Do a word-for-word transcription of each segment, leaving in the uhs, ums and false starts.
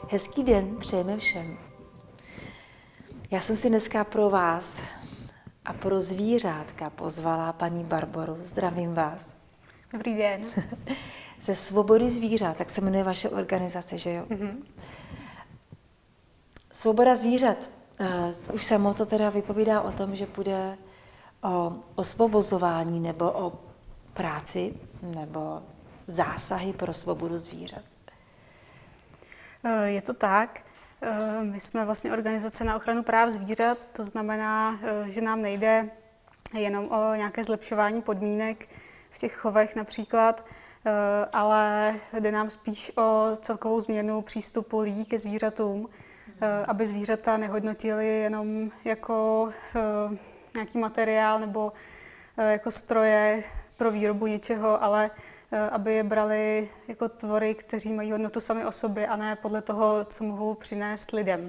Hezký den přejeme všem. Já jsem si dneska pro vás a pro zvířátka pozvala paní Barboru. Zdravím vás. Dobrý den. Ze Svobody zvířat, tak se jmenuje vaše organizace, že jo? Mm-hmm. Svoboda zvířat. Uh, už samo to teda vypovídá o tom, že půjde o osvobozování nebo o práci nebo zásahy pro svobodu zvířat. Je to tak. My jsme vlastně organizace na ochranu práv zvířat, to znamená, že nám nejde jenom o nějaké zlepšování podmínek v těch chovech například, ale jde nám spíš o celkovou změnu přístupu lidí ke zvířatům, aby zvířata nehodnotili jenom jako nějaký materiál nebo jako stroje pro výrobu něčeho, ale aby je brali jako tvory, kteří mají hodnotu sami o sobě a ne podle toho, co mohou přinést lidem.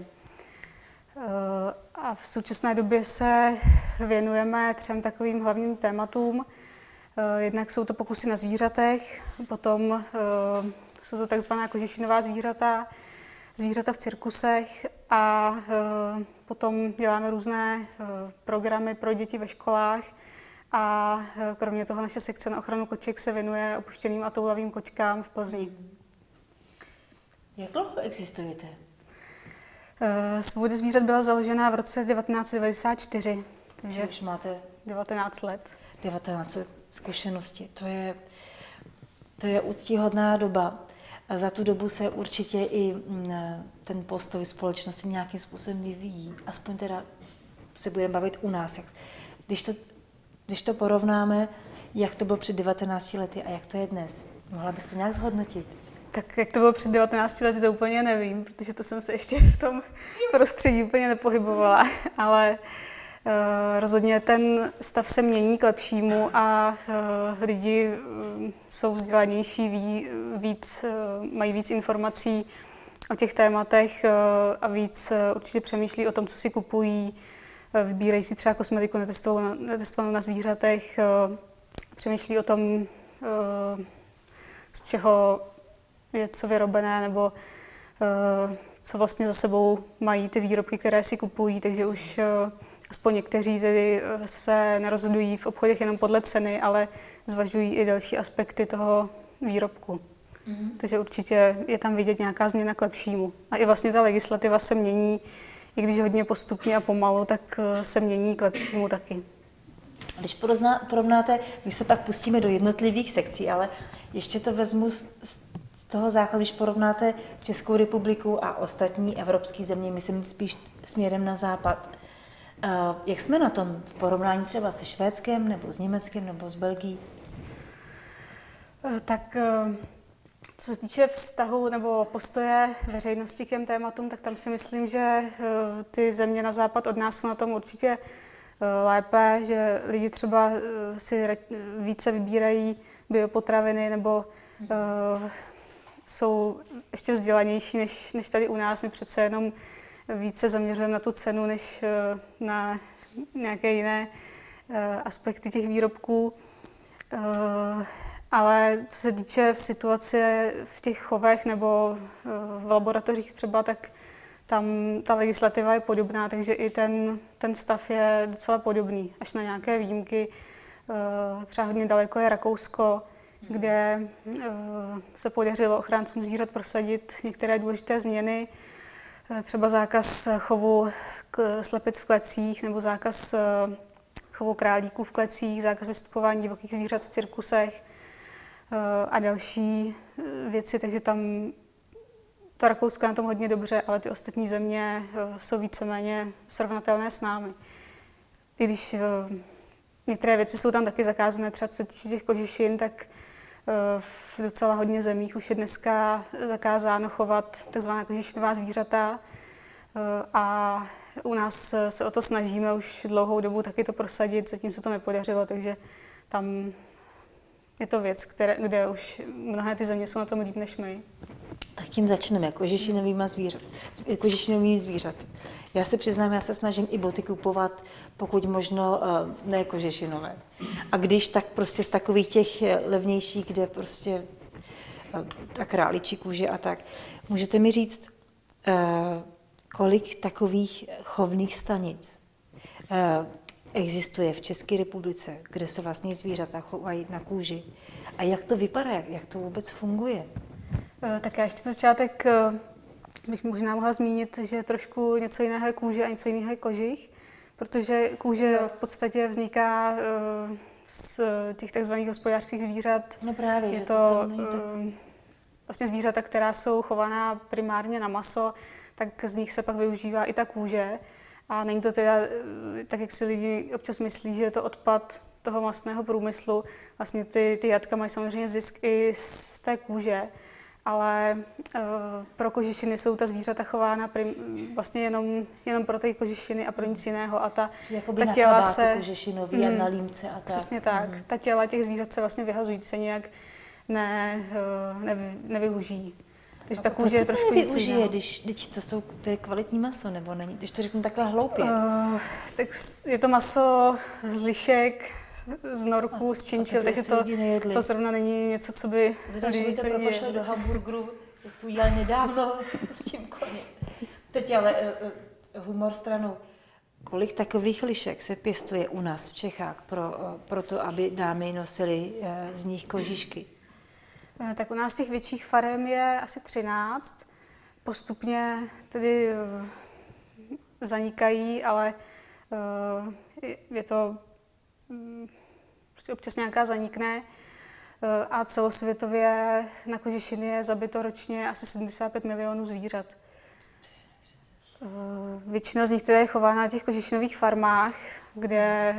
A v současné době se věnujeme třem takovým hlavním tématům. Jednak jsou to pokusy na zvířatech, potom jsou to takzvaná kožešinová zvířata, zvířata v cirkusech a potom děláme různé programy pro děti ve školách. A kromě toho naše sekce na ochranu koček se věnuje opuštěným a toulavým kočkám v Plzni. Jak dlouho existujete? Svoboda zvířat byla založena v roce devatenáct set devadesát čtyři. Takže už máte devatenáct let. devatenáct let zkušenosti. To je, to je úctíhodná doba. A za tu dobu se určitě i ten postoj společnosti nějakým způsobem vyvíjí. Aspoň teda se budeme bavit u nás. Když to Když to porovnáme, jak to bylo před devatenácti lety a jak to je dnes, mohla bys to nějak zhodnotit? Tak jak to bylo před devatenácti lety, to úplně nevím, protože to jsem se ještě v tom prostředí úplně nepohybovala, ale uh, rozhodně ten stav se mění k lepšímu a uh, lidi uh, jsou vzdělanější, ví, víc, uh, mají víc informací o těch tématech uh, a víc uh, určitě přemýšlí o tom, co si kupují. Vybírají si třeba kosmetiku netestovanou, netestovanou na zvířatech, přemýšlí o tom, z čeho je co vyrobené, nebo co vlastně za sebou mají ty výrobky, které si kupují, takže už aspoň někteří tedy se nerozhodují v obchodech jenom podle ceny, ale zvažují i další aspekty toho výrobku. Mm-hmm. Takže určitě je tam vidět nějaká změna k lepšímu. A i vlastně ta legislativa se mění, i když hodně postupně a pomalu, tak se mění k lepšímu taky. Když porozná, porovnáte, my se pak pustíme do jednotlivých sekcí, ale ještě to vezmu z, z toho základu, když porovnáte Českou republiku a ostatní evropské země, myslím spíš směrem na západ. Uh, jak jsme na tom v porovnání třeba se Švédskem, nebo s Německem, nebo s Belgií? Uh, tak... Uh... Co se týče vztahu nebo postoje veřejnosti k těm tématům, tak tam si myslím, že ty země na západ od nás jsou na tom určitě lépe, že lidi třeba si více vybírají biopotraviny nebo jsou ještě vzdělanější než, než tady u nás. My přece jenom více zaměřujeme na tu cenu, než na nějaké jiné aspekty těch výrobků. Ale co se týče v situaci v těch chovech nebo v laboratořích třeba, tak tam ta legislativa je podobná, takže i ten, ten stav je docela podobný, až na nějaké výjimky. Třeba hodně daleko je Rakousko, kde se podařilo ochráncům zvířat prosadit některé důležité změny, třeba zákaz chovu slepic v klecích nebo zákaz chovu králíků v klecích, zákaz vystupování divokých zvířat v cirkusech a další věci, takže tam to Rakousko je na tom hodně dobře, ale ty ostatní země jsou víceméně srovnatelné s námi. I když některé věci jsou tam taky zakázané, třeba co se týče těch kožešin, tak v docela hodně zemích už je dneska zakázáno chovat takzvaná kožešinová zvířata a u nás se o to snažíme už dlouhou dobu taky to prosadit, zatím se to nepodařilo, takže tam je to věc, které, kde už mnohé ty země jsou na tom líp než my. Tak tím začneme, kožešinovými zvířat, kožešinovými zvířat. Já se přiznám, já se snažím i boty kupovat, pokud možno ne kožešinové. A když, tak prostě z takových těch levnějších, kde prostě ta králičí kůže a tak. Můžete mi říct, kolik takových chovných stanic existuje v České republice, kde se vlastně zvířata chovají na kůži. A jak to vypadá, jak, jak to vůbec funguje? Tak já ještě na začátek bych možná mohla zmínit, že trošku něco jiného je kůže a něco jiného je kožich, protože kůže v podstatě vzniká z těch takzvaných hospodářských zvířat. No právě, je že to, to tak... vlastně zvířata, která jsou chovaná primárně na maso, tak z nich se pak využívá i ta kůže. A není to teda tak, jak si lidi občas myslí, že je to odpad toho masného průmyslu. Vlastně ty, ty jatka mají samozřejmě zisk i z té kůže, ale uh, pro kožešiny jsou ta zvířata chována prim, vlastně jenom, jenom pro ty kožešiny a pro nic jiného. A ta, Jakoby ta na těla kabátu se... kožešinový mm, a na límce a tak. Přesně tak. Mm. Ta těla těch zvířat se vlastně vyhazují, se nějak ne, uh, nevy, nevyužijí. Takže ta kůže je trošku nic jiného. Když, když to, jsou, to je kvalitní maso, nebo není? Když to řeknu takhle hloupě. Uh, tak je to maso z lišek, z norků, z činčil, takže to, to zrovna není něco, co by... Když by to propošlo do hamburgeru, jak to udělali nedávno s tím koněm. Teď ale uh, humor stranou. Kolik takových lišek se pěstuje u nás v Čechách pro, uh, pro to, aby dámy nosily uh, z nich kožišky? Tak u nás těch větších farem je asi třináct. Postupně tedy zanikají, ale je to prostě občas nějaká zanikne. A celosvětově na kožešiny je zabito ročně asi sedmdesát pět milionů zvířat. Většina z nich teda je chována na těch kožešinových farmách, kde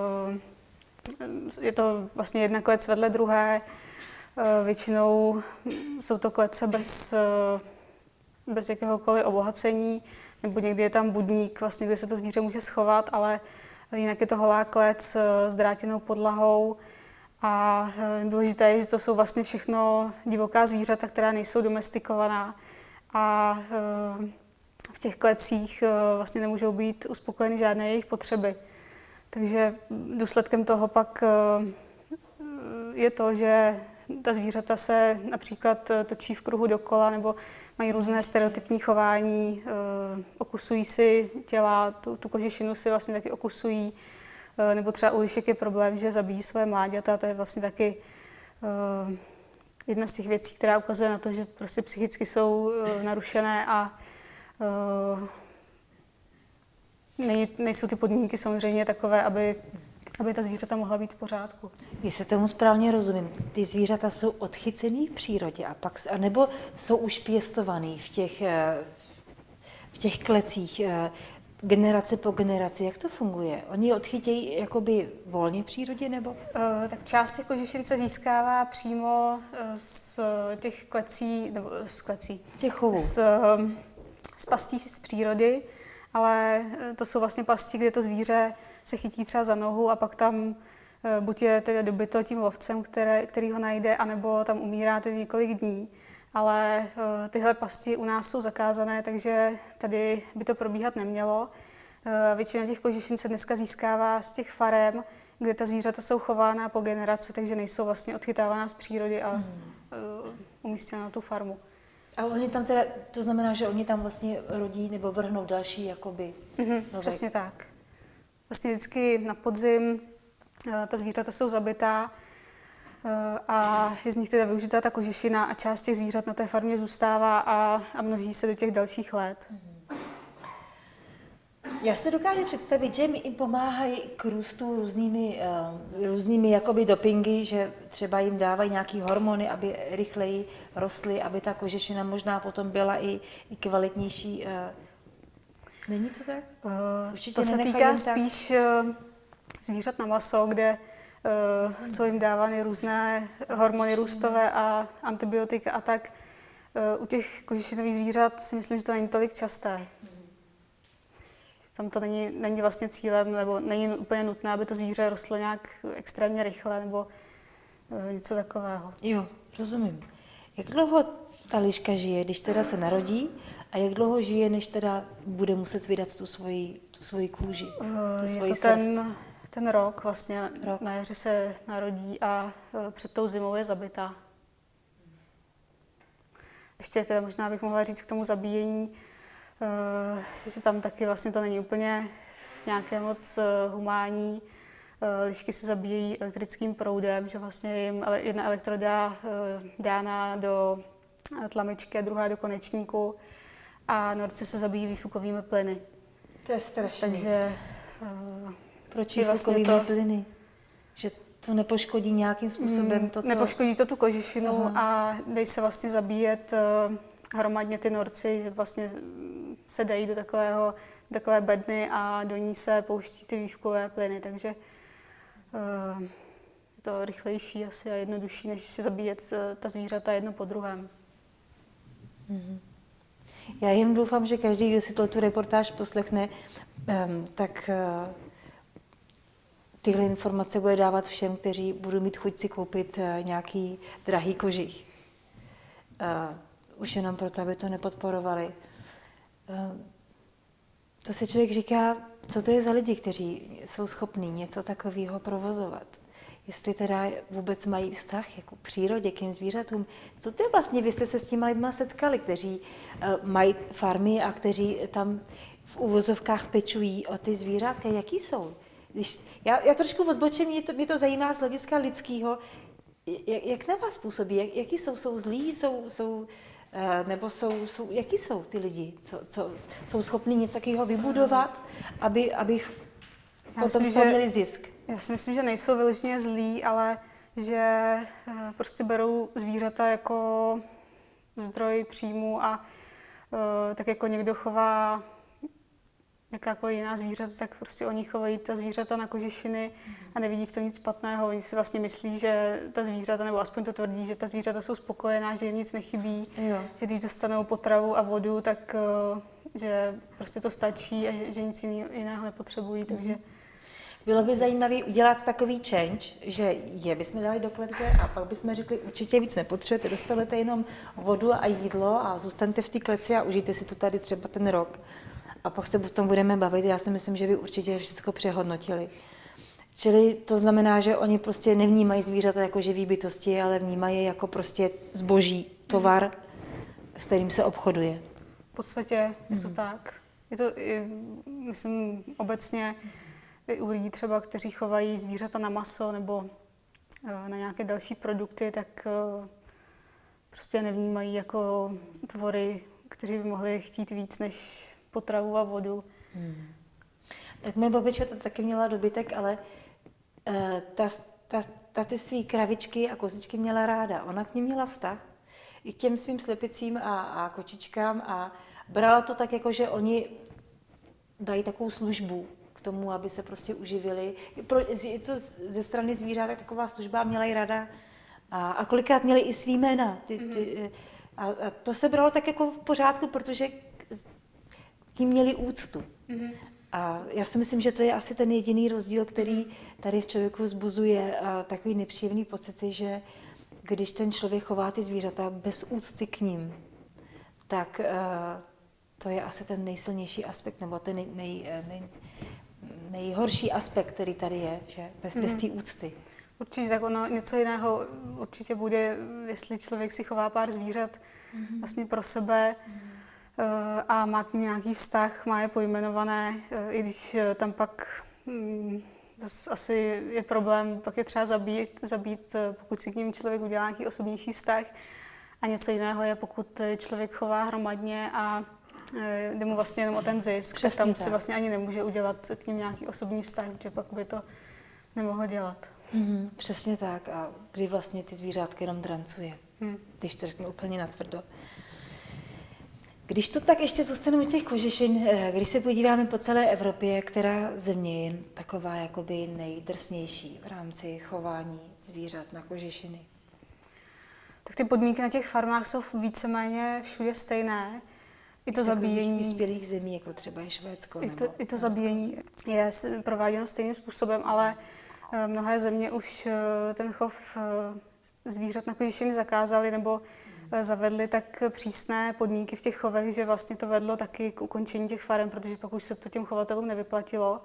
je to vlastně jedna klec vedle druhé. Většinou jsou to klece bez, bez jakéhokoliv obohacení, nebo někdy je tam budník, vlastně, kde se to zvíře může schovat, ale jinak je to holá klec s drátěnou podlahou. A důležité je, že to jsou vlastně všechno divoká zvířata, která nejsou domestikovaná. A v těch klecích vlastně nemůžou být uspokojeny žádné jejich potřeby. Takže důsledkem toho pak je to, že ta zvířata se například točí v kruhu dokola nebo mají různé stereotypní chování, okusují si těla, tu, tu kožešinu si vlastně taky okusují, nebo třeba u lišek je problém, že zabíjí své mláďata, to je vlastně taky jedna z těch věcí, která ukazuje na to, že prostě psychicky jsou narušené a nejsou ty podmínky samozřejmě takové, aby aby ta zvířata mohla být v pořádku. Jestli tomu správně rozumím, ty zvířata jsou odchycený v přírodě, a pak, anebo jsou už pěstovaný v těch, v těch klecích generace po generaci. Jak to funguje? Oni je odchytějí jakoby volně v přírodě, nebo? Uh, tak část těch kožešin se získává přímo z těch klecí, nebo z klecí. Z těch chovů. Z, z pastí z přírody, ale to jsou vlastně pasti, kde to zvíře se chytí třeba za nohu a pak tam buď je tedy dobyto tím lovcem, které, který ho najde, anebo tam umírá tedy několik dní. Ale tyhle pasti u nás jsou zakázané, takže tady by to probíhat nemělo. Většina těch kožešin se dneska získává z těch farem, kde ta zvířata jsou chována po generace, takže nejsou vlastně odchytávána z přírody a hmm. umístěna na tu farmu. A oni tam teda, to znamená, že oni tam vlastně rodí nebo vrhnou další jakoby mm-hmm, nové... Přesně tak. Vlastně vždycky na podzim ta zvířata jsou zabitá a je z nich teda využitá ta kožešina a část těch zvířat na té farmě zůstává a, a množí se do těch dalších let. Mm-hmm. Já se dokážu představit, že mi jim pomáhají k růstu různými, uh, různými jakoby dopingy, že třeba jim dávají nějaké hormony, aby rychleji rostly, aby ta kožešina možná potom byla i, i kvalitnější. Uh, není to tak? Uh, to se týká spíš tak... zvířat na maso, kde uh, hmm. jsou jim dávány různé hormony růstové a antibiotika a tak. Uh, u těch kožešinových zvířat si myslím, že to není tolik časté. Tam to není, není vlastně cílem, nebo není úplně nutné, aby to zvíře rostlo nějak extrémně rychle, nebo e, něco takového. Jo, rozumím. Jak dlouho ta liška žije, když teda se narodí, a jak dlouho žije, než teda bude muset vydat tu svoji, tu svoji kůži, tu svoji Je to ten, ten rok vlastně, rok. Na jaře se narodí a e, před tou zimou je zabitá. Ještě teda možná bych mohla říct k tomu zabíjení, že tam taky vlastně to není úplně nějaké moc humánní. Lišky se zabíjejí elektrickým proudem, že vlastně jim jedna elektroda dána do tlamičky a druhá do konečníku a norci se zabíjí výfukovými plyny. To je strašné. Takže proč výfukovými vlastně to... plyny? Že to nepoškodí nějakým způsobem to, co... Nepoškodí to tu kožešinu. Aha. A dají se vlastně zabíjet hromadně ty norci, že vlastně se dají do takového, do takové bedny a do ní se pouští ty výfukové plyny, takže uh, je to rychlejší asi a jednodušší, než zabíjet ta zvířata jedno po druhém. Mm-hmm. Já jen doufám, že každý, kdo si tu reportáž poslechne, um, tak uh, tyhle informace bude dávat všem, kteří budou mít chuť si koupit uh, nějaký drahý kožich. Uh, už jenom proto, aby to nepodporovali. Uh, to se člověk říká, co to je za lidi, kteří jsou schopní něco takového provozovat. Jestli teda vůbec mají vztah jako k přírodě, k těm zvířatům. Co ty vlastně, vy jste se s těma lidma setkali, kteří uh, mají farmy a kteří tam v uvozovkách pečují o ty zvířátka, jaký jsou? Když, já, já trošku odbočím, mě to, mě to zajímá z hlediska lidského, jak, jak na vás působí, jak, jaký jsou, jsou zlí, jsou, jsou, uh, nebo jsou, jsou, jaký jsou ty lidi, co, co, jsou schopní něco takového vybudovat, aby, aby potom z toho měli zisk? Já si myslím, že nejsou vyloženě zlí, ale že uh, prostě berou zvířata jako zdroj příjmu a uh, tak jako někdo chová jakákoliv jiná zvířata, tak prostě oni chovají ta zvířata na kožešiny a nevidí v tom nic špatného. Oni si vlastně myslí, že ta zvířata, nebo aspoň to tvrdí, že ta zvířata jsou spokojená, že jim nic nechybí, jo. Že když dostanou potravu a vodu, tak že prostě to stačí a že nic jiného nepotřebují. Takže... Bylo by zajímavé udělat takový change, že je bychom dali do klece a pak bychom řekli, určitě víc nepotřebujete, dostanete jenom vodu a jídlo a zůstaňte v té kleci a užijte si to tady třeba ten rok. A pak se o tom budeme bavit. Já si myslím, že by určitě všechno přehodnotili. Čili to znamená, že oni prostě nevnímají zvířata jako živý bytosti, ale vnímají je jako prostě zboží, tovar, s kterým se obchoduje. V podstatě je to hmm. tak. Je to, i, myslím, obecně i u lidí třeba, kteří chovají zvířata na maso nebo na nějaké další produkty, tak prostě nevnímají jako tvory, kteří by mohli chtít víc než potravu a vodu. Hmm. Tak moje babička to taky měla dobytek, ale uh, ta, ta, ta ty svý kravičky a kozičky měla ráda. Ona k nim měla vztah i k těm svým slepicím a, a kočičkám a brala to tak, jako že oni dají takovou službu k tomu, aby se prostě uživili. Pro, co ze strany zvířat, tak taková služba měla i ráda a, a kolikrát měli i svý jména. Ty, ty, a, a to se bralo tak jako v pořádku, protože tím měli úctu. Mm-hmm. A já si myslím, že to je asi ten jediný rozdíl, který tady v člověku vzbuzuje a takový nepříjemný pocity, že když ten člověk chová ty zvířata bez úcty k ním, tak uh, to je asi ten nejsilnější aspekt, nebo ten nej, nej, nej, nejhorší aspekt, který tady je, že bez, mm-hmm. bez té úcty. Určitě, tak ono něco jiného určitě bude, jestli člověk si chová pár zvířat mm-hmm. vlastně pro sebe, mm-hmm. a má k ním nějaký vztah, má je pojmenované, i když tam pak hm, asi je problém, pak je třeba zabít, zabít, pokud si k ním člověk udělá nějaký osobnější vztah. A něco jiného je, pokud člověk chová hromadně a jde mu vlastně jenom o ten zisk, tak tam tak. si vlastně ani nemůže udělat k ním nějaký osobní vztah, protože pak by to nemohlo dělat. Mm-hmm, přesně tak. A kdy vlastně ty zvířátka jenom drancuje, hmm. když to řeknu úplně natvrdo. Když to tak ještě zůstanu u těch kožešin, když se podíváme po celé Evropě, která země je taková jakoby nejdrsnější v rámci chování zvířat na kožešiny? Tak ty podmínky na těch farmách jsou víceméně všude stejné. I to zabíjení vyspělých zemí, jako třeba je Švédsko. I to, i to zabíjení je prováděno stejným způsobem, ale mnohé země už ten chov zvířat na kožešiny zakázaly nebo zavedli tak přísné podmínky v těch chovech, že vlastně to vedlo taky k ukončení těch farem, protože pak už se to těm chovatelům nevyplatilo.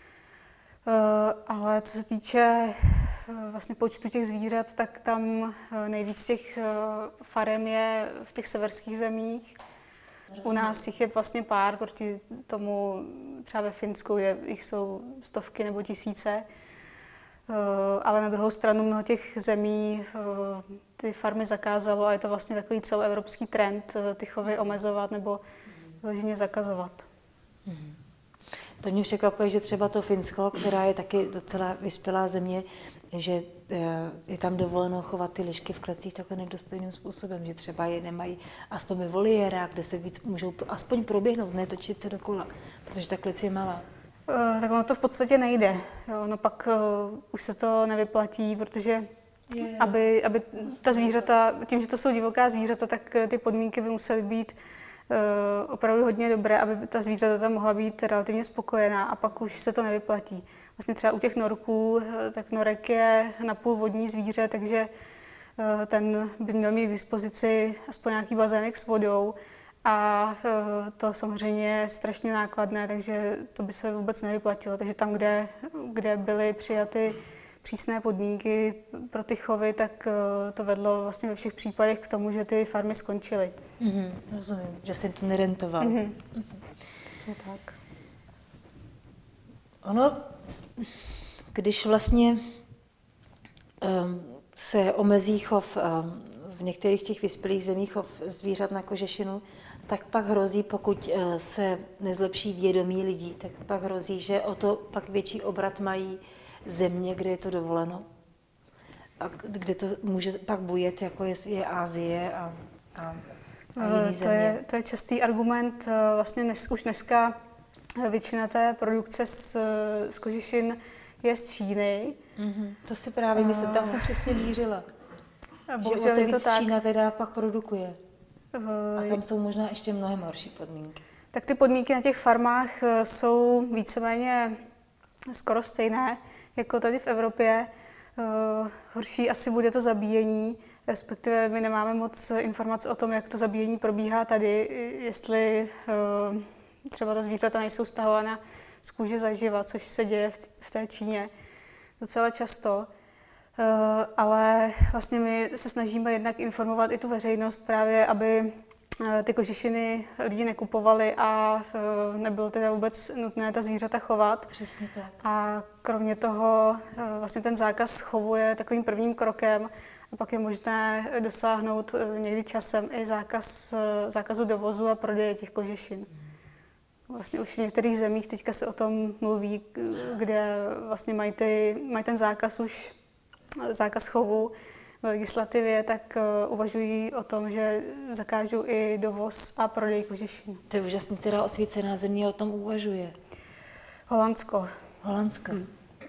Ale co se týče vlastně počtu těch zvířat, tak tam nejvíc těch farem je v těch severských zemích. U nás jich je vlastně pár, proti tomu třeba ve Finsku je, jich jsou stovky nebo tisíce. Ale na druhou stranu mnoho těch zemí ty farmy zakázalo a je to vlastně takový celoevropský trend ty chovy omezovat nebo vyloženě zakazovat. Mm-hmm. To mě překvapuje, že třeba to Finsko, která je taky docela vyspělá země, že je tam dovoleno chovat ty lišky v klecích takhle nedostojným způsobem, že třeba je nemají aspoň ve voliérách, kde se víc můžou aspoň proběhnout, ne točit se dokola, protože ta klec je malá. Uh, tak ono to v podstatě nejde. Jo, no pak uh, už se to nevyplatí, protože je, je. Aby, aby ta zvířata, tím, že to jsou divoká zvířata, tak ty podmínky by musely být uh, opravdu hodně dobré, aby ta zvířata tam mohla být relativně spokojená a pak už se to nevyplatí. Vlastně třeba u těch norků, tak norek je napůl vodní zvíře, takže uh, ten by měl mít k dispozici aspoň nějaký bazének s vodou. A to samozřejmě je strašně nákladné, takže to by se vůbec nevyplatilo. Takže tam, kde, kde byly přijaty přísné podmínky pro ty chovy, tak to vedlo vlastně ve všech případech k tomu, že ty farmy skončily. Mm-hmm, rozumím, že se jim to nerentovalo. Mm-hmm. Mm-hmm. tak. Ono, když vlastně um, se omezí chov um, v některých těch vyspělých zemích chov zvířat na kožešinu, tak pak hrozí, pokud se nezlepší vědomí lidí, tak pak hrozí, že o to pak větší obrat mají země, kde je to dovoleno. A kde to může pak bujet, jako je, je Asie a, a, a jiný země. To je, to je častý argument. Vlastně dnes, už dneska většina té produkce z, z kožešin je z Číny. Mm-hmm. To si právě uh, myslím, tam jsem přesně mířila. Bohužel že o to je víc to tak. Čína teda pak produkuje. A tam jsou možná ještě mnohem horší podmínky. Tak ty podmínky na těch farmách jsou víceméně skoro stejné, jako tady v Evropě. Horší asi bude to zabíjení, respektive my nemáme moc informací o tom, jak to zabíjení probíhá tady, jestli třeba ta zvířata nejsou stahována z kůže zaživa, což se děje v té Číně docela často. Uh, ale vlastně my se snažíme jednak informovat i tu veřejnost právě, aby uh, ty kožešiny lidi nekupovali a uh, nebylo teda vůbec nutné ta zvířata chovat. Přesně tak. A kromě toho uh, vlastně ten zákaz chovu je takovým prvním krokem a pak je možné dosáhnout uh, někdy časem i zákaz, uh, zákazu dovozu a prodeje těch kožešin. Vlastně už v některých zemích teďka se o tom mluví, kde vlastně mají, ty, mají ten zákaz už zákaz chovu v legislativě, tak uh, uvažují o tom, že zakážou i dovoz a prodej kožešin. To je úžasný, která osvícená země o tom uvažuje. Holandsko. Holandsko. Hmm.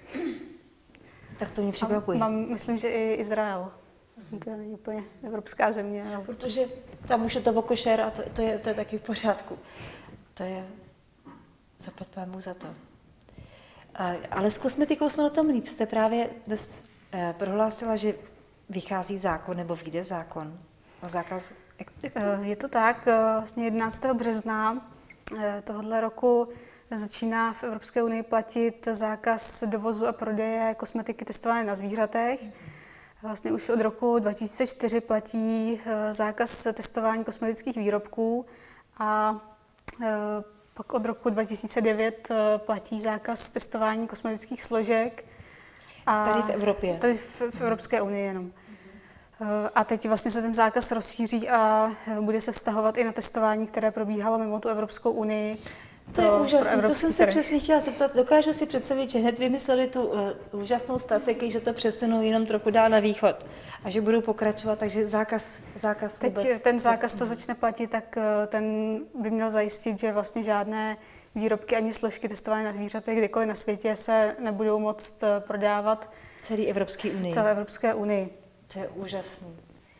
Tak to mě překvapuje. Mám, myslím, že i Izrael. Hmm. To není úplně evropská země. Ale... Protože tam už je to košer a to, to, je, to je taky v pořádku. To je zaplať pámu za to. A, ale s kosmetikou jsme na tom líp. Jste právě dnes eh, prohlásila, že vychází zákon, nebo vyjde zákon o zákazu. Jak, jak to? Je to tak, vlastně jedenáctého března tohoto roku začíná v Evropské unii platit zákaz dovozu a prodeje kosmetiky testované na zvířatech. Vlastně už od roku dva tisíce čtyři platí zákaz testování kosmetických výrobků a pak od roku dva tisíce devět platí zákaz testování kosmetických složek. A tady v Evropě? Tady v, v Evropské unii jenom. A teď vlastně se ten zákaz rozšíří a bude se vztahovat i na testování, které probíhalo mimo tu Evropskou unii. To je úžasné, to jsem se přesně chtěla zeptat. Dokážu si představit, že hned vymysleli tu uh, úžasnou strategii, že to přesunou jenom trochu dál na východ a že budou pokračovat, takže zákaz, zákaz vůbec. Teď ten zákaz, to začne platit, tak uh, ten by měl zajistit, že vlastně žádné výrobky ani složky testované na zvířatech kdekoliv na světě se nebudou moct uh, prodávat celé Evropské unii. celé Evropské unii. To je úžasný.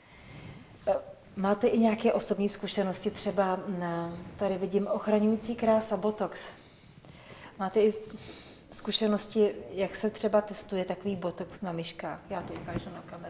Máte i nějaké osobní zkušenosti, třeba na, tady vidím ochraňující krása botox. Máte i zkušenosti, jak se třeba testuje takový botox na myškách? Já to ukážu na kameru.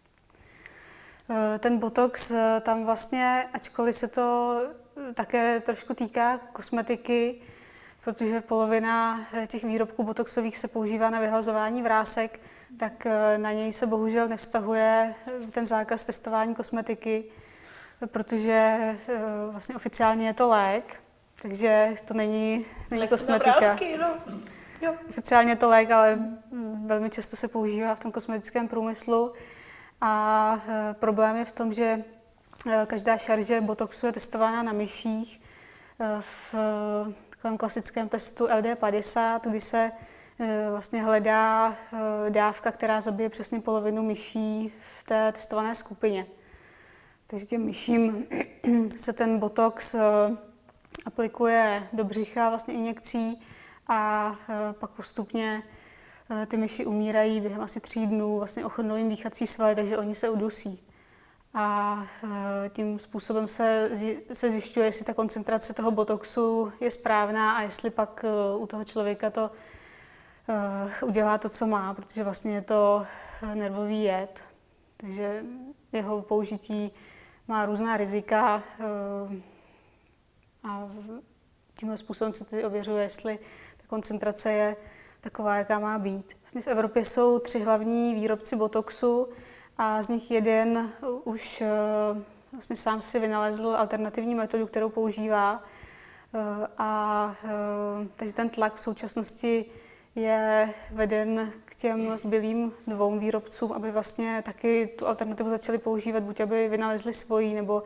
Ten botox tam vlastně, ačkoliv se to také trošku týká kosmetiky, protože polovina těch výrobků botoxových se používá na vyhlazování vrásek, tak na něj se bohužel nevztahuje ten zákaz testování kosmetiky. protože eh, vlastně oficiálně je to lék, takže to není, není kosmetika. Navrázky, no. Jo. Oficiálně je to lék, ale velmi často se používá v tom kosmetickém průmyslu. A e, problém je v tom, že e, každá šarže botoxu je testována na myších e, v e, takovém klasickém testu L D padesát, kdy se e, vlastně hledá e, dávka, která zabije přesně polovinu myší v té testované skupině. Takže těm myším se ten botox e, aplikuje do břicha vlastně injekcí a e, pak postupně e, ty myši umírají během asi tří dnů, vlastně ochrnou jim dýchací svaly, takže oni se udusí. A e, tím způsobem se, se zjišťuje, jestli ta koncentrace toho botoxu je správná a jestli pak e, u toho člověka to e, udělá to, co má, protože vlastně je to nervový jed, takže jeho použití má různá rizika e, a tímhle způsobem se tedy ověřuje, jestli ta koncentrace je taková, jaká má být. Vlastně v Evropě jsou tři hlavní výrobci botoxu a z nich jeden už vlastně sám si vynalezl alternativní metodu, kterou používá. A takže ten tlak v současnosti je veden k těm zbylým dvou výrobcům, aby vlastně taky tu alternativu začali používat, buď aby vynalezli svoji, nebo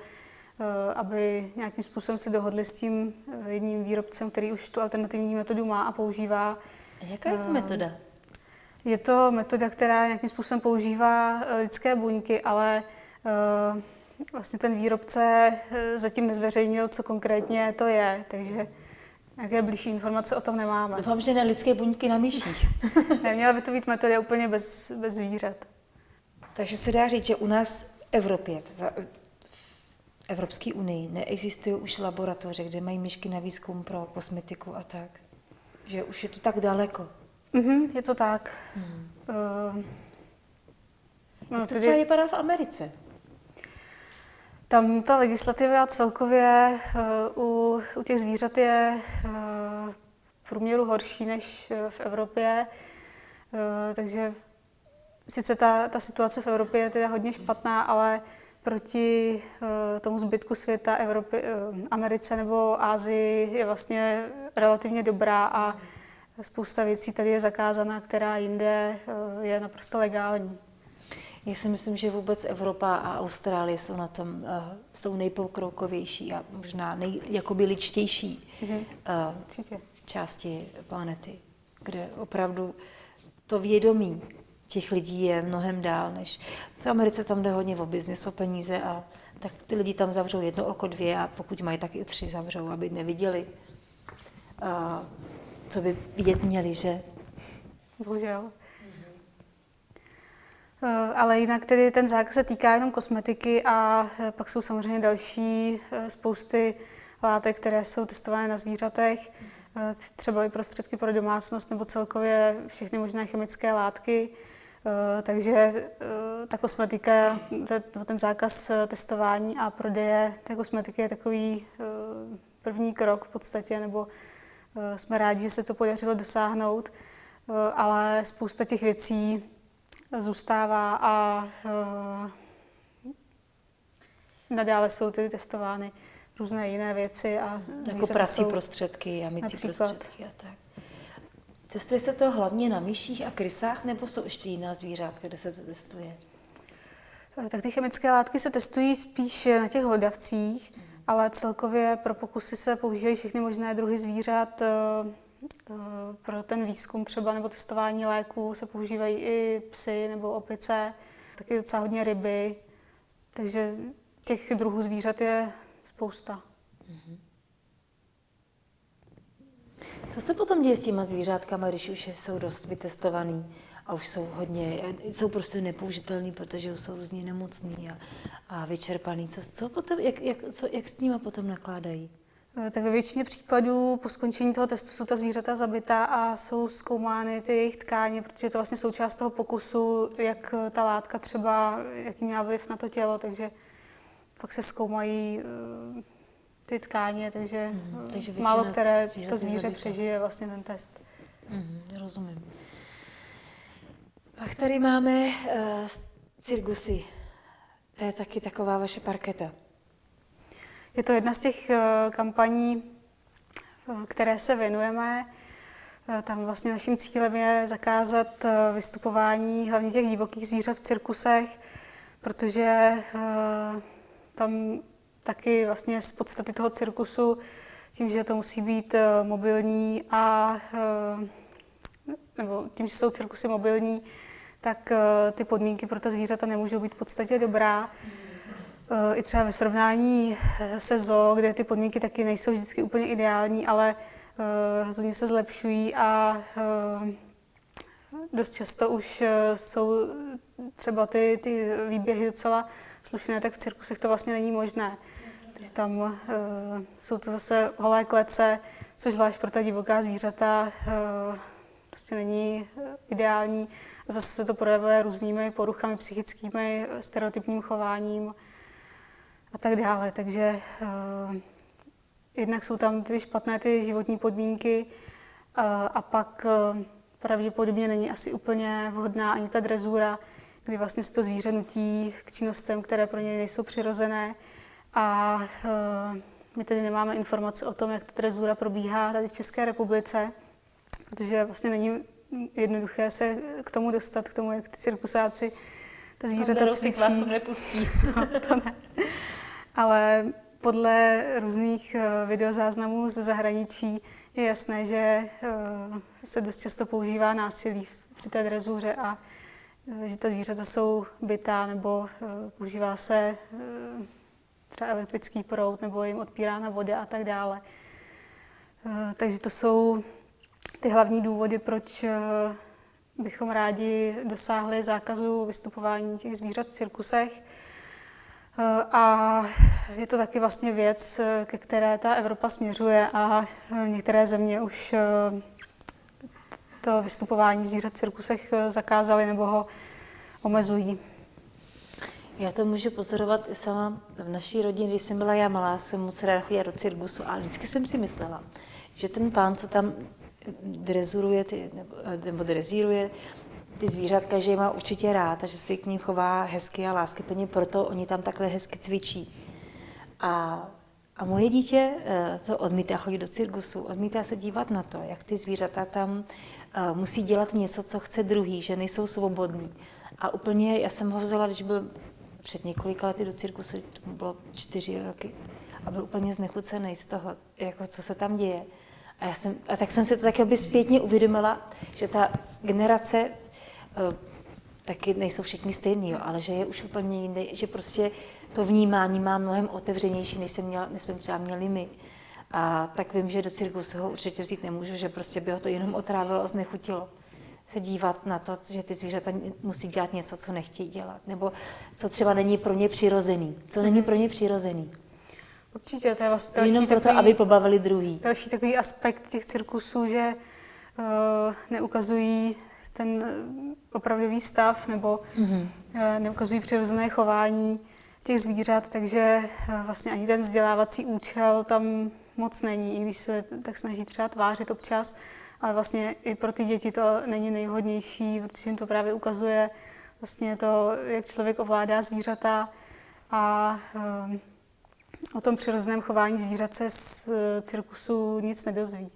aby nějakým způsobem se dohodli s tím jedním výrobcem, který už tu alternativní metodu má a používá. A jaká je to metoda? Je to metoda, která nějakým způsobem používá lidské buňky, ale vlastně ten výrobce zatím nezveřejnil, co konkrétně to je, takže nějaké blížší informace o tom nemáme. Doufám, že ne lidské buňky na myších. Neměla by to být metoda úplně bez, bez zvířat. Takže se dá říct, že u nás v Evropě, v Evropské unii, neexistují už laboratoře, kde mají myšky na výzkum pro kosmetiku a tak. Že už je to tak daleko. Mm-hmm, je to tak. Hmm. Uh, no, Jak to tedy... třeba vypadá v Americe? Tam ta legislativa celkově uh, u, u těch zvířat je uh, v průměru horší než v Evropě. Uh, takže sice ta, ta situace v Evropě je teda hodně špatná, ale proti uh, tomu zbytku světa, Evropy, uh, Americe nebo Asii je vlastně relativně dobrá a spousta věcí tady je zakázaná, která jinde uh, je naprosto legální. Já si myslím, že vůbec Evropa a Austrálie jsou na tom, uh, jsou nejpokrokovější a možná nej, jakoby ličtější mm-hmm. uh, části planety, kde opravdu to vědomí těch lidí je mnohem dál, než v Americe. Tam jde hodně o biznis, o peníze a tak ty lidi tam zavřou jedno oko, dvě a pokud mají, tak i tři zavřou, aby neviděli, uh, co by vidět měli, že? Bohužel. Mm-hmm. Ale jinak tedy ten zákaz se týká jenom kosmetiky a pak jsou samozřejmě další spousty látek, které jsou testované na zvířatech, třeba i prostředky pro domácnost nebo celkově všechny možné chemické látky. Takže ta kosmetika, ten zákaz testování a prodeje té kosmetiky je takový první krok v podstatě, nebo jsme rádi, že se to podařilo dosáhnout, ale spousta těch věcí zůstává a nadále jsou tedy testovány různé jiné věci. A jako prací prostředky a mycí prostředky a tak. Testuje se to hlavně na myších a krysách, nebo jsou ještě jiná zvířátka, kde se to testuje? Tak ty chemické látky se testují spíš na těch hlodavcích, mm. ale celkově pro pokusy se používají všechny možné druhy zvířat. Pro ten výzkum třeba nebo testování léků se používají i psy nebo opice, taky docela hodně ryby, takže těch druhů zvířat je spousta. Mm. Co se potom děje s těma zvířátkama, když už jsou dost vytestovaný a už jsou hodně, jsou prostě nepoužitelný, protože už jsou různě nemocný a, a vyčerpaný. Co, co potom, jak, jak, co, jak s nimi potom nakládají? Tak ve většině případů po skončení toho testu jsou ta zvířata zabitá a jsou zkoumány ty jejich tkáně, protože je to vlastně součást toho pokusu, jak ta látka třeba, jaký měla vliv na to tělo, takže pak se zkoumají ty tkáně, takže, mm, takže málo které to zvíře zabitá. Přežije vlastně ten test. Mm, rozumím. Pak tady máme uh, cirkusy. To je taky taková vaše parketa. Je to jedna z těch kampaní, které se věnujeme. Tam vlastně naším cílem je zakázat vystupování hlavně těch divokých zvířat v cirkusech, protože tam taky vlastně z podstaty toho cirkusu, tím, že to musí být mobilní a nebo tím, že jsou cirkusy mobilní, tak ty podmínky pro ta zvířata nemůžou být v podstatě dobrá. I třeba ve srovnání se zoo, kde ty podmínky taky nejsou vždycky úplně ideální, ale rozhodně se zlepšují a dost často už jsou třeba ty, ty výběhy docela slušné, tak v cirkusech to vlastně není možné. Takže tam uh, jsou to zase holé klece, což zvlášť pro ta divoká zvířata uh, prostě není ideální. A zase se to projevuje různými poruchami psychickými, stereotypním chováním a tak dále. Takže uh, jednak jsou tam ty špatné ty životní podmínky uh, a pak uh, pravděpodobně není asi úplně vhodná ani ta drezura, kdy vlastně se to zvíře nutí k činnostem, které pro něj nejsou přirozené. A uh, my tedy nemáme informace o tom, jak ta drezura probíhá tady v České republice, protože vlastně není jednoduché se k tomu dostat, k tomu, jak ty cirkusáci ta zvířata cvičí. Vás to nepustí. No, to ne. Ale podle různých uh, videozáznamů ze zahraničí je jasné, že uh, se dost často používá násilí při té drezuře a uh, že ta zvířata jsou bitá nebo uh, používá se uh, třeba elektrický proud nebo jim odpírána voda a tak dále. Uh, takže to jsou ty hlavní důvody, proč uh, bychom rádi dosáhli zákazu vystupování těch zvířat v cirkusech. A je to taky vlastně věc, ke které ta Evropa směřuje a některé země už to vystupování zvířat v cirkusech zakázaly nebo ho omezují. Já to můžu pozorovat i sama v naší rodině, když jsem byla já malá, jsem moc ráda chodila do cirkusu a vždycky jsem si myslela, že ten pán, co tam drezuruje ty, nebo, nebo drezíruje ty zvířatka, že je má určitě rád a že se k ním chová hezky a láskyplně, proto oni tam takhle hezky cvičí. A, a moje dítě to odmítá chodit do cirkusu, odmítá se dívat na to, jak ty zvířata tam uh, musí dělat něco, co chce druhý, že nejsou svobodní. A úplně, já jsem ho vzala, když byl před několika lety do cirkusu, to bylo čtyři roky, a byl úplně znechucený z toho, jako, co se tam děje. A, já jsem, a tak jsem si to taky by zpětně uvědomila, že ta generace taky nejsou všichni stejný, jo, ale že je už úplně jiný, že prostě to vnímání má mnohem otevřenější, než, jsem měla, než jsme třeba měli my. A tak vím, že do cirkusu ho určitě vzít nemůžu, že prostě by ho to jenom otrávilo a znechutilo se dívat na to, že ty zvířata musí dělat něco, co nechtějí dělat, nebo co třeba není pro ně přirozený, co není pro ně přirozený. Určitě, to je vlastně další jenom proto, takový, aby pobavili druhý. Další takový aspekt těch cirkusů, že uh, neukazují ten opravdový stav nebo mm-hmm. neukazují přirozené chování těch zvířat, takže vlastně ani ten vzdělávací účel tam moc není, i když se tak snaží třeba tvářit občas, ale vlastně i pro ty děti to není nejvhodnější, protože jim to právě ukazuje vlastně to, jak člověk ovládá zvířata a um, o tom přirozeném chování zvířat se z cirkusu nic nedozví.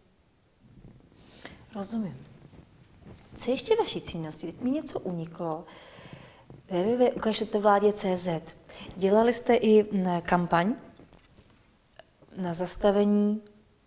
Rozumím. Co ještě vaší činnosti? Teď mi něco uniklo. w w w tečka ukažte vládě tečka cé zet. Dělali jste i kampaň na zastavení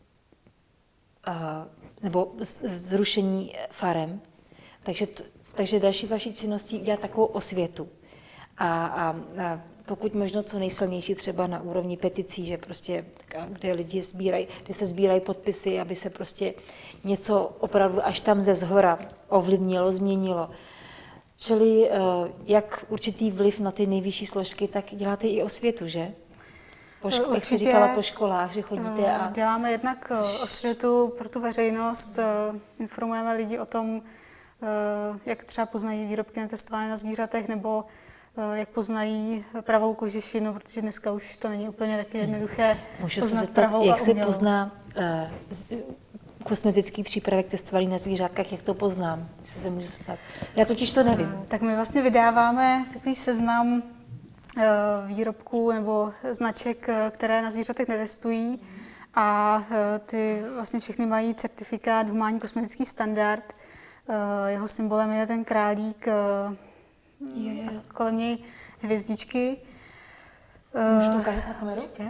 uh, nebo zrušení farem. Takže, to, takže další vaší činností dělat takovou osvětu. A, a, a pokud možno co nejsilnější třeba na úrovni peticí, že prostě, kde lidi sbírají, kde se sbírají podpisy, aby se prostě něco opravdu až tam ze zhora ovlivnilo, změnilo. Čili jak určitý vliv na ty nejvyšší složky, tak děláte i osvětu, že? Po ško- jak jsi říkala, po školách, že chodíte a... Děláme jednak osvětu pro tu veřejnost, informujeme lidi o tom, jak třeba poznají výrobky netestované na zvířatech, nebo jak poznají pravou kožešinu, protože dneska už to není úplně taky jednoduché. Můžu poznat se zeptat, pravou jak a se umělou. pozná uh, kosmetický přípravek testovaný na zvířátkách, jak to poznám? Se se můžu zeptat. Já totiž to nevím. Tak my vlastně vydáváme takový seznam výrobků nebo značek, které na zvířatech netestují. A ty vlastně všechny mají certifikát humánní kosmetický standard. Jeho symbolem je ten králík, Jo, jo. kolem něj hvězdičky. Můžu to ukázat na kameru? Určitě.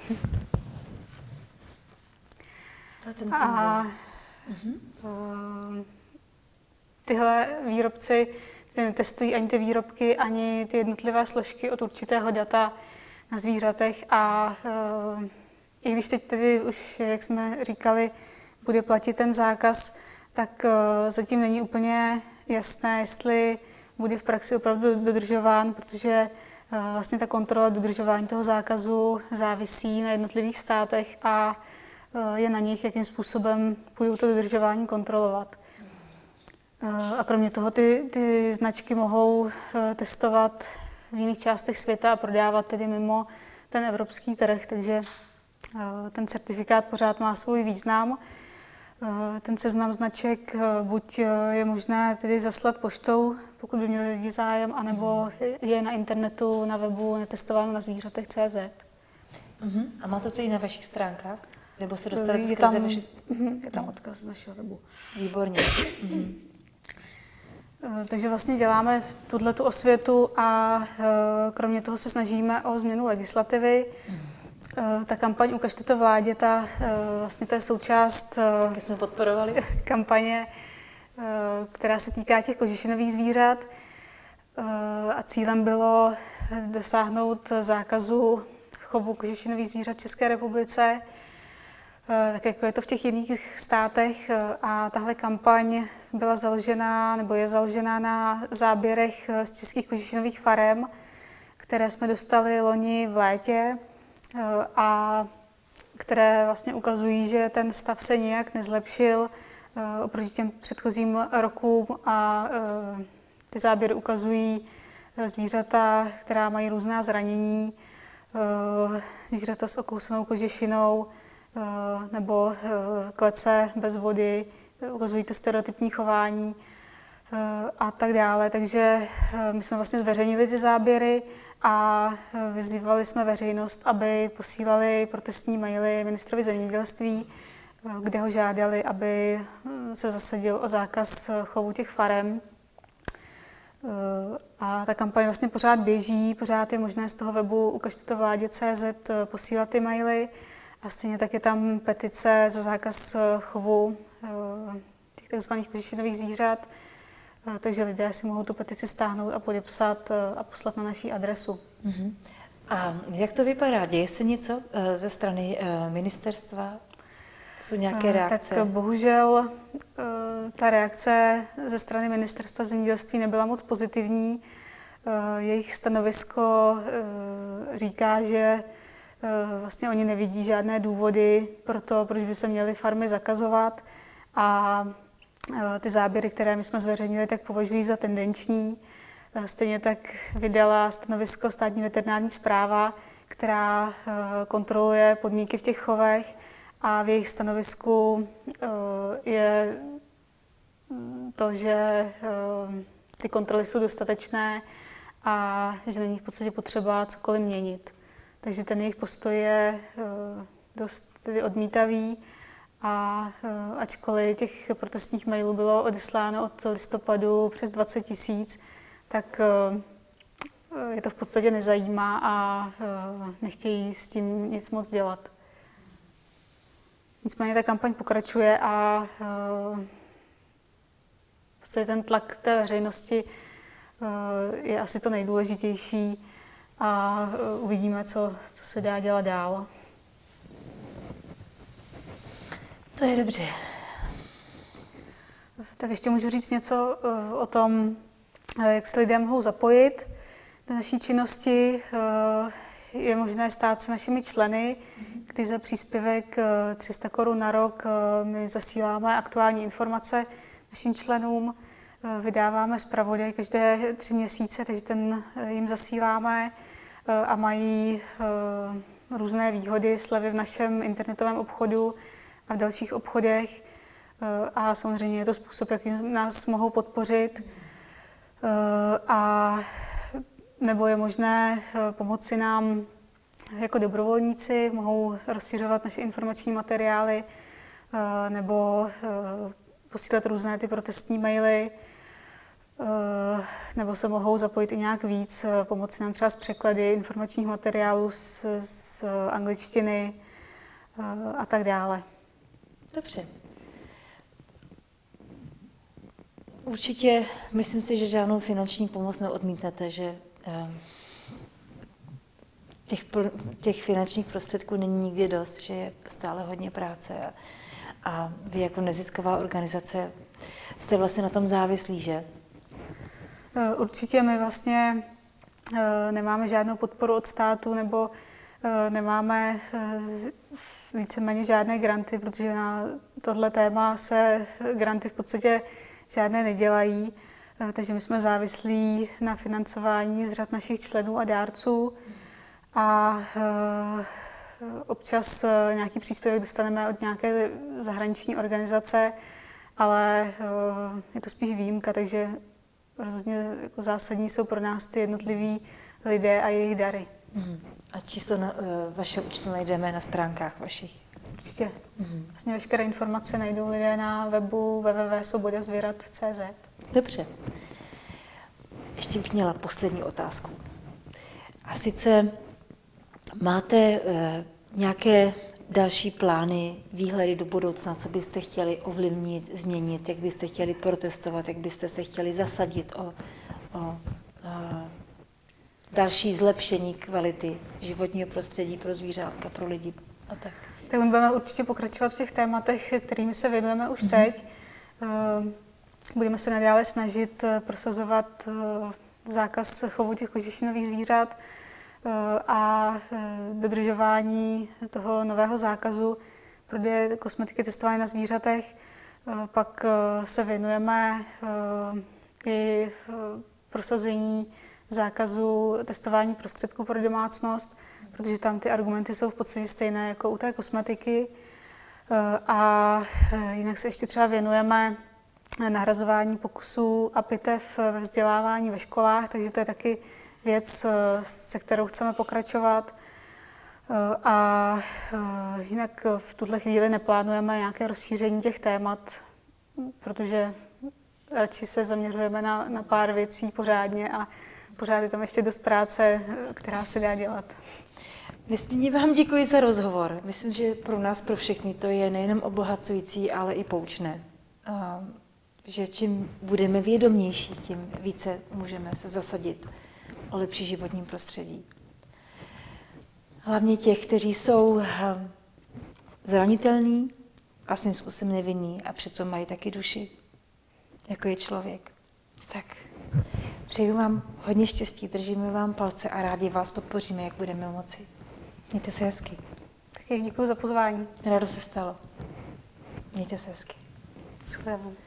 To je ten symbol. A uh, tyhle výrobci ty netestují ani ty výrobky, ani ty jednotlivé složky od určitého data na zvířatech. A uh, i když teď tedy už, jak jsme říkali, bude platit ten zákaz, tak uh, zatím není úplně jasné, jestli bude v praxi opravdu dodržován, protože uh, vlastně ta kontrola dodržování toho zákazu závisí na jednotlivých státech a uh, je na nich, jakým způsobem půjdou to dodržování kontrolovat. Uh, a kromě toho ty, ty značky mohou uh, testovat v jiných částech světa a prodávat tedy mimo ten evropský trh, takže uh, ten certifikát pořád má svůj význam. Ten seznam značek buď je možné tedy zaslat poštou, pokud by měli lidi zájem, anebo je na internetu, na webu netestováno na zvířatech tečka cé zet. Uh-huh. A má to tady na vašich stránkách? Nebo se dostanete Je skrze tam, vaši... je tam odkaz z našeho webu. Výborně. Uh-huh. Takže vlastně děláme tuhletu osvětu a kromě toho se snažíme o změnu legislativy. Uh-huh. Ta kampaň Ukažte to vládě, ta, vlastně to je součást Taky jsme podporovali. kampaně, která se týká těch kožešinových zvířat. A cílem bylo dosáhnout zákazu chovu kožešinových zvířat v České republice, tak jako je to v těch jiných státech. A tahle kampaň byla založená, nebo je založená na záběrech z českých kožešinových farem, které jsme dostali loni v létě, a které vlastně ukazují, že ten stav se nijak nezlepšil oproti těm předchozím rokům a ty záběry ukazují zvířata, která mají různá zranění, zvířata s okousanou kožešinou nebo klece bez vody, ukazují to stereotypní chování a tak dále. Takže my jsme vlastně zveřejnili ty záběry a vyzývali jsme veřejnost, aby posílali protestní maily ministrovi zemědělství, kde ho žádali, aby se zasadil o zákaz chovu těch farem. A ta kampaň vlastně pořád běží, pořád je možné z toho webu Ukažte to vládě tečka cé zet posílat ty maily a stejně tak je tam petice za zákaz chovu těch takzvaných kožešinových zvířat. Takže lidé si mohou tu petici stáhnout a podepsat a poslat na naší adresu. Uh-huh. A jak to vypadá? Děje se něco ze strany ministerstva? Jsou nějaké reakce? Tak bohužel ta reakce ze strany ministerstva zemědělství nebyla moc pozitivní. Jejich stanovisko říká, že vlastně oni nevidí žádné důvody pro to, proč by se měly farmy zakazovat. A ty záběry, které my jsme zveřejnili, tak považují za tendenční. Stejně tak vydala stanovisko Státní veterinární správa, která kontroluje podmínky v těch chovech a v jejich stanovisku je to, že ty kontroly jsou dostatečné a že není v podstatě potřeba cokoliv měnit. Takže ten jejich postoj je dost odmítavý. A ačkoliv těch protestních mailů bylo odesláno od listopadu přes dvacet tisíc, tak je to v podstatě nezajímá a nechtějí s tím nic moc dělat. Nicméně ta kampaň pokračuje a v podstatě ten tlak té veřejnosti je asi to nejdůležitější a uvidíme, co, co se dá dělat dál. To je dobře. Tak ještě můžu říct něco o tom, jak se lidé mohou zapojit do naší činnosti. Je možné stát se našimi členy, kdy za příspěvek tři sta korun na rok my zasíláme aktuální informace našim členům. Vydáváme zpravodaj každé tři měsíce, takže ten jim zasíláme a mají různé výhody, slevy v našem internetovém obchodu a v dalších obchodech. A samozřejmě je to způsob, jak nás mohou podpořit. A nebo je možné pomoci nám jako dobrovolníci, mohou rozšiřovat naše informační materiály nebo posílat různé ty protestní maily, nebo se mohou zapojit i nějak víc, pomoci nám třeba s překlady informačních materiálů z, z angličtiny a tak dále. Dobře. Určitě, myslím si, že žádnou finanční pomoc neodmítnete, že těch, těch finančních prostředků není nikdy dost, že je stále hodně práce a, a vy jako nezisková organizace jste vlastně na tom závislí, že? Určitě my vlastně nemáme žádnou podporu od státu nebo nemáme víceméně žádné granty, protože na tohle téma se granty v podstatě žádné nedělají, takže my jsme závislí na financování z řad našich členů a dárců a občas nějaký příspěvek dostaneme od nějaké zahraniční organizace, ale je to spíš výjimka, takže rozhodně jako zásadní jsou pro nás ty jednotliví lidé a jejich dary. Mm. A číslo na, vaše účtu najdeme na stránkách vašich? Určitě. Mm. Vlastně veškeré informace najdou lidé na webu w w w tečka svoboda zvěrat tečka c z. Dobře. Ještě bych měla poslední otázku. A sice máte e, nějaké další plány, výhledy do budoucna, co byste chtěli ovlivnit, změnit, jak byste chtěli protestovat, jak byste se chtěli zasadit o, o, o další zlepšení kvality životního prostředí pro zvířátka, pro lidi a tak. Tak my budeme určitě pokračovat v těch tématech, kterými se věnujeme už mm-hmm. teď. Budeme se nadále snažit prosazovat zákaz chovu těch kožešinových zvířat a dodržování toho nového zákazu prodeje kosmetiky testované na zvířatech. Pak se věnujeme i prosazení zákazu testování prostředků pro domácnost, protože tam ty argumenty jsou v podstatě stejné jako u té kosmetiky. A jinak se ještě třeba věnujeme nahrazování pokusů a pitev ve vzdělávání ve školách, takže to je taky věc, se kterou chceme pokračovat. A jinak v tuhle chvíli neplánujeme nějaké rozšíření těch témat, protože radši se zaměřujeme na, na pár věcí pořádně a pořád je tam ještě dost práce, která se dá dělat. Nesmírně vám děkuji za rozhovor. Myslím, že pro nás, pro všechny, to je nejenom obohacující, ale i poučné. A že čím budeme vědomější, tím více můžeme se zasadit o lepší životní prostředí. Hlavně těch, kteří jsou zranitelní a svým způsobem nevinní a přitom mají taky duši, jako je člověk. Tak přeju vám hodně štěstí, držíme vám palce a rádi vás podpoříme, jak budeme moci. Mějte se hezky. Taky děkuji za pozvání. Rádo se stalo. Mějte se hezky. Shledanou.